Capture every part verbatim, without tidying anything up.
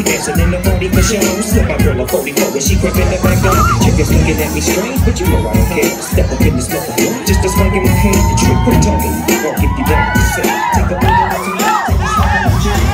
We dancing in the party for show. Slip my girl a forty-four and she crept in the back door. Chickens looking at me strange, but you know I don't care. Step up in this motherfucker, just a swing in my hand. The trick, put it on me. Or if you want to say, take a minute to take a swing in the gym.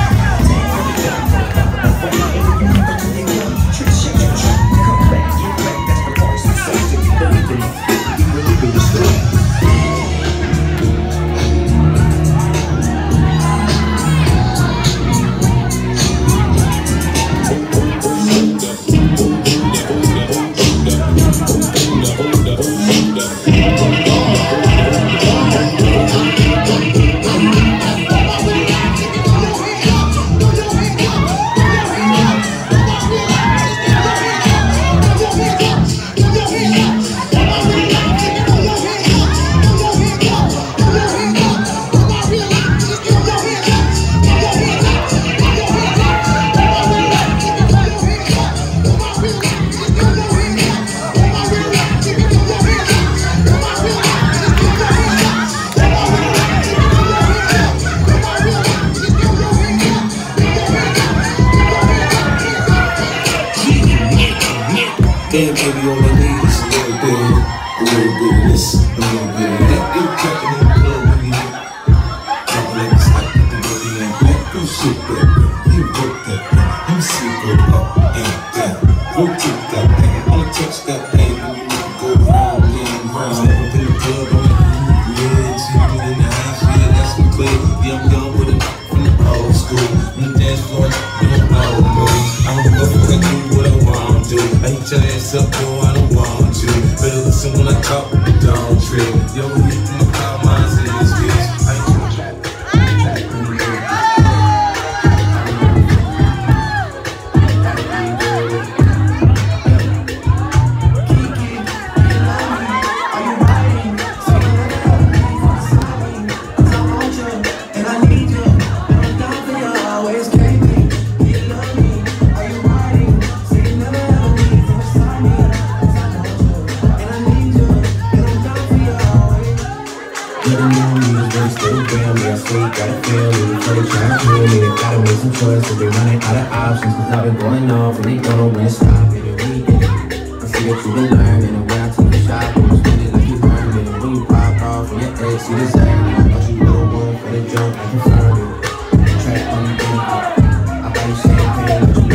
Damn, baby, all I need is a little bit, a little bit of this, a little bit of that. You jumping in the club when you need jumping like it's hot, the booty and back. Go shit that way, you broke that way. Let me see it go up and down. Rotate that thing, I wanna touch that thing when you make it go round and round. Step up in the club, I'm like, ooh, yeah, see me in the house, yeah, that's what clear. Yeah, I'm young with it from the old school. On the dance floor, you don't know me. I don't know if I do what I want to do. I hit your ass up, boy, I don't want you. Better listen when I talk, don't trip. Yo, we hit the car, mine's in this bitch. I ain't choices, they running out of options. Cause I've been going off and they don't know when to stop it. And we get it. I see that you been learning. And when I took the shop, you spend it like you earned it. And when you pop off from your ex, you deserve it. I thought you were the one for the jump, I confirmed it. Track on the benefit, I buy you champagne, but you